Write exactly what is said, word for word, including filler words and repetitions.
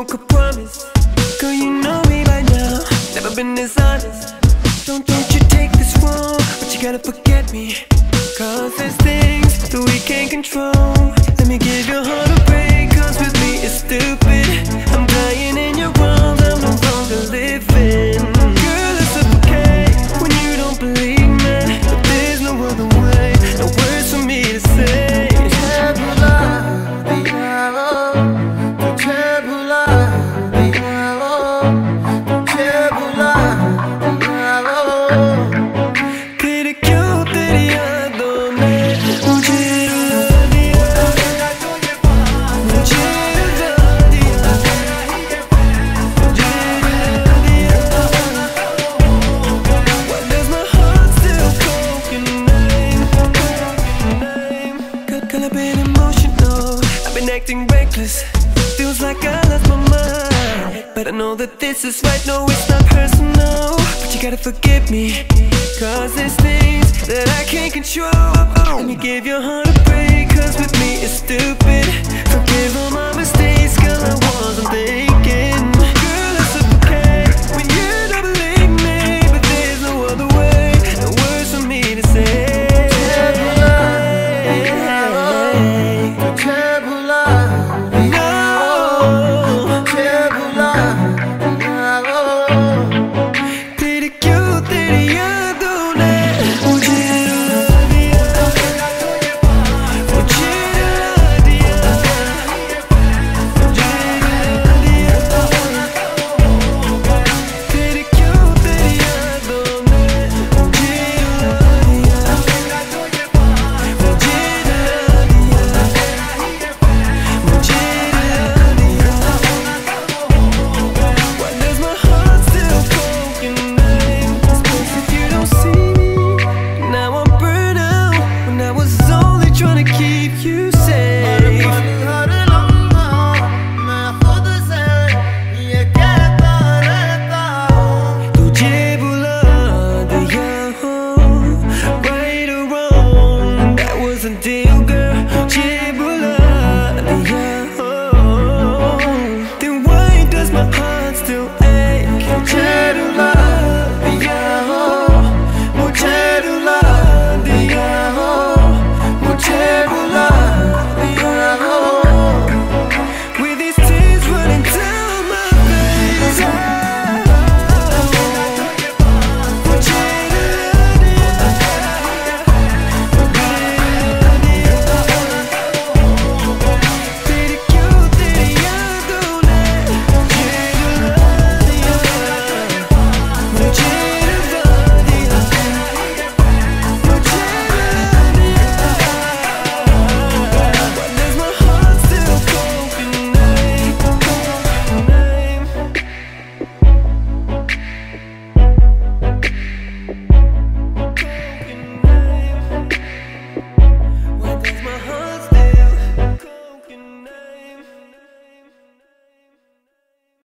broke a promise. Girl, you know me by now, never been this honest. Don't, don't you take this wrong, but you gotta forget me. Cause there's things that we can't control. Let me give your heart a break, cause with me it's stupid. I'm dying in your arms, I'm no longer living. Girl, it's okay when you don't believe me, but there's no other way, no words for me to say. Acting reckless, feels like I lost my mind. But I know that this is right, no it's not personal. But you gotta forgive me, cause there's things that I can't control. Let me give your heart a break, cause with me it's stupid. Forgive all my mistakes.